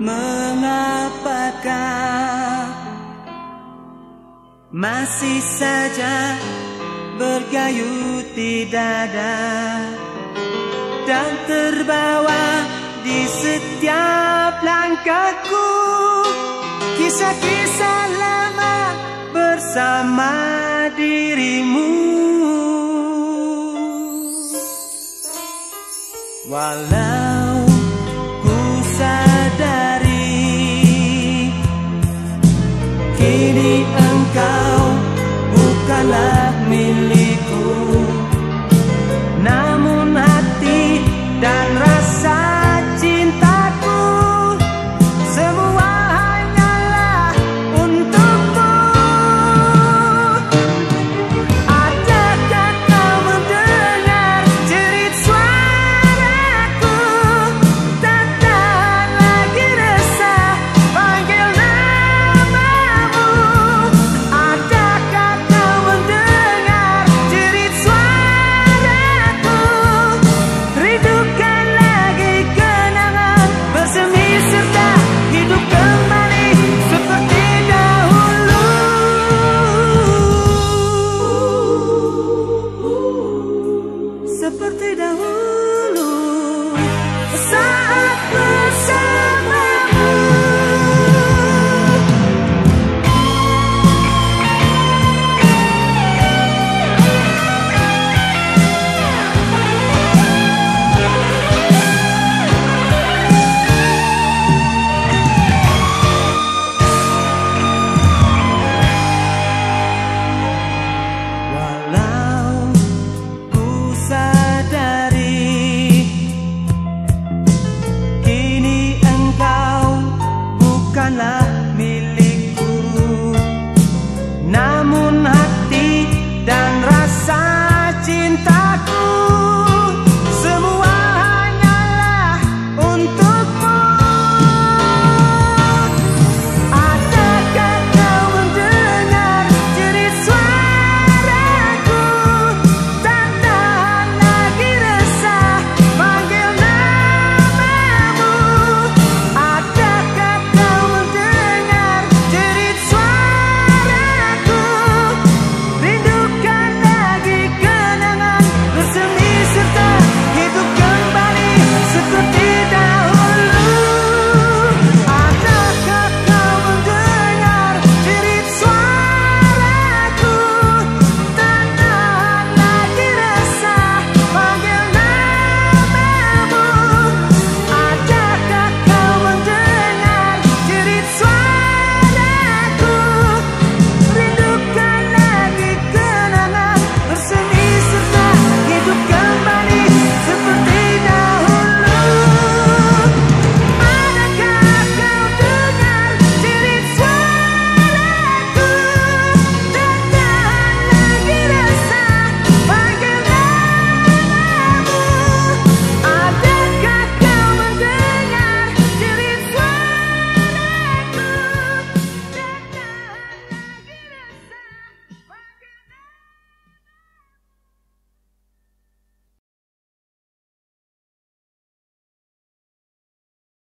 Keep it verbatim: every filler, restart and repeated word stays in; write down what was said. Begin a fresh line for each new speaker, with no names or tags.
Mengapakah masih saja bergayut di dada dan terbawa di setiap langkahku kisah-kisah lama bersama dirimu. Walau ku sadari kini engkau bukanlah milikku, namun hati dan rasa cintaku semua hanyalah untukmu. Adakah kau mendengar jerit suaraku? Tak tahan lagi resah panggil namamu. Adakah kau mendengar jerit suaraku? Rindukan lagi kenangan bersemi serta hidup kembali seperti dahulu. Seperti dahulu.